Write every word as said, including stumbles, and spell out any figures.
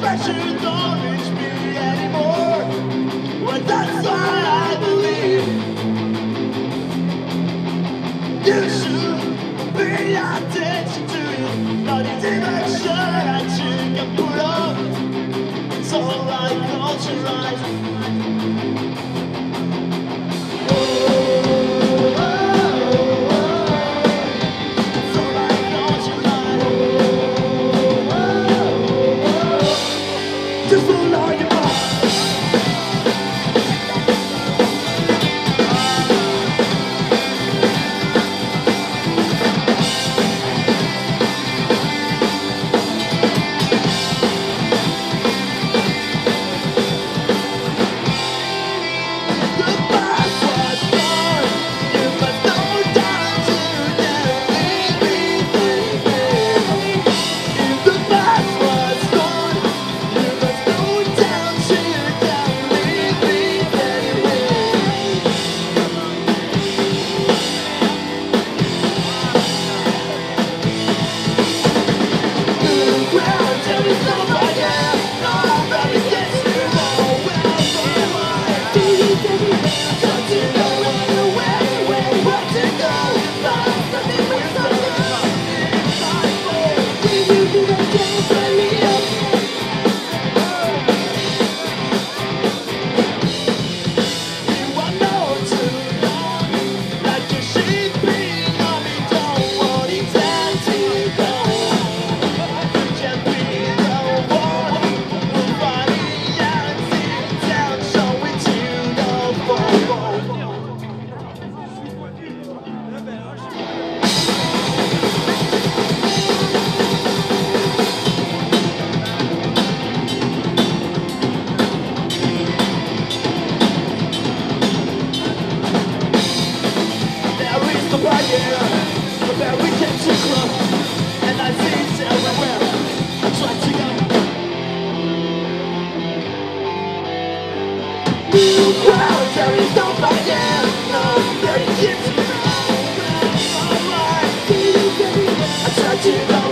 Satisfaction don't reach me anymore. Well, that's why I believe you should pay attention to it. Not the direction that you can put up. It's all right, close your eyes. Just roll on your mind. But that we came too close, and I see it everywhere. I try to go. New crowds, there is no fire. No, there is kids. Alright, I try to go.